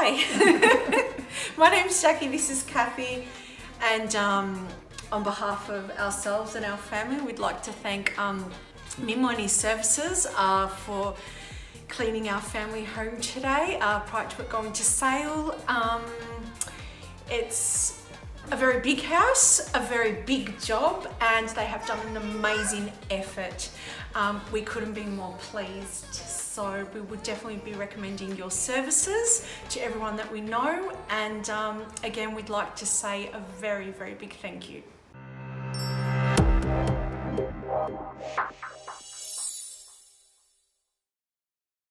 Hi, my name's Jackie, this is Cathie, and on behalf of ourselves and our family, we'd like to thank Mimmo and his services for cleaning our family home today prior to it going to sale. It's a very big house, a very big job, and they have done an amazing effort. We couldn't be more pleased, so we would definitely be recommending your services to everyone that we know, and again, we'd like to say a very, very big thank you.